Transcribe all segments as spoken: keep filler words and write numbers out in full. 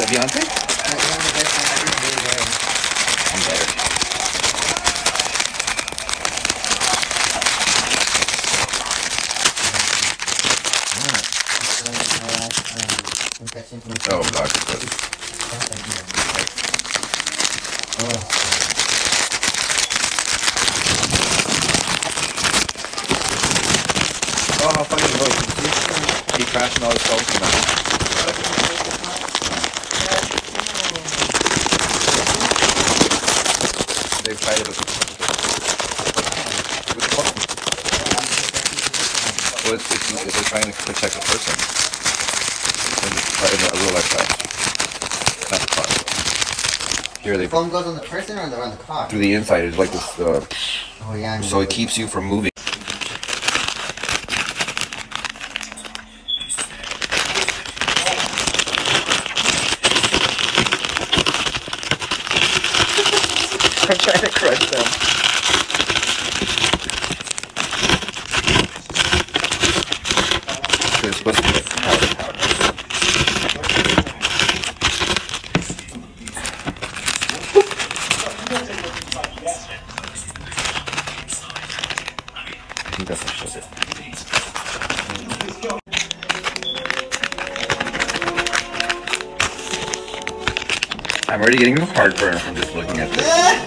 Beyonce? I'm better. Oh God, it's good. Oh, how funny it was. He crashing all his phones now. They've tried it with the phone. Well, it's, it's, they're trying to protect the person. In, the, in a real life car. Not the car. Here they. The phone goes on the person or on the car? Through the inside. It's like this. Uh, oh yeah. So it keeps you from moving. I'm trying to crush them. It's supposed to be like powder powder. I think that's what shows it. I'm already getting heartburn from just looking at this.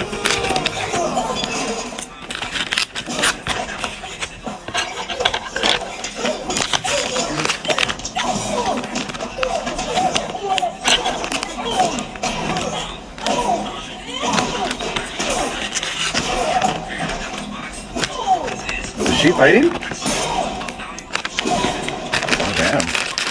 Is she fighting? Oh, damn.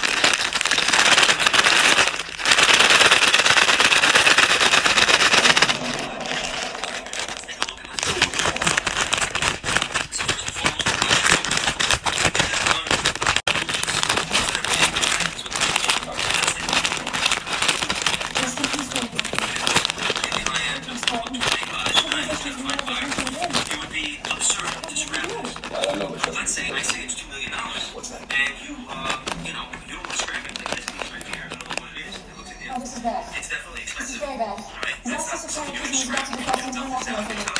Let's say I say it's two million dollars. What's that? And you, uh, you know, you don't want to scrap it like this piece right here. I don't know what it is. It looks like the. Oh, this is bad. It's definitely expensive. This is very bad. All right. That's not something you can scrap. You don't know what's out there.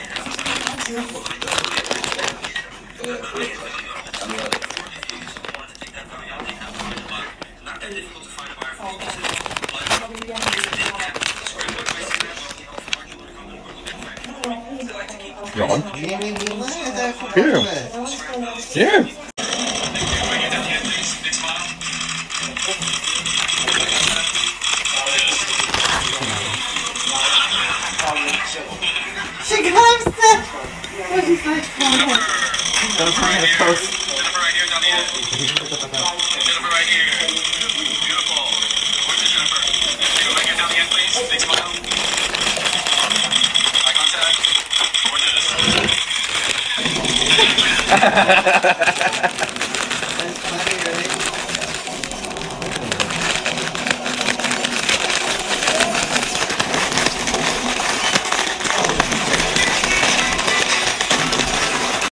Not that difficult to find a buyer for this. You on? Yeah. Yeah. She comes to. What is that? Don't try to post. Jennifer right here, down the end. Jennifer right here. Beautiful. Where's the Jennifer? Can you go right here down the end, please? Big smile. Eye contact. Gorgeous.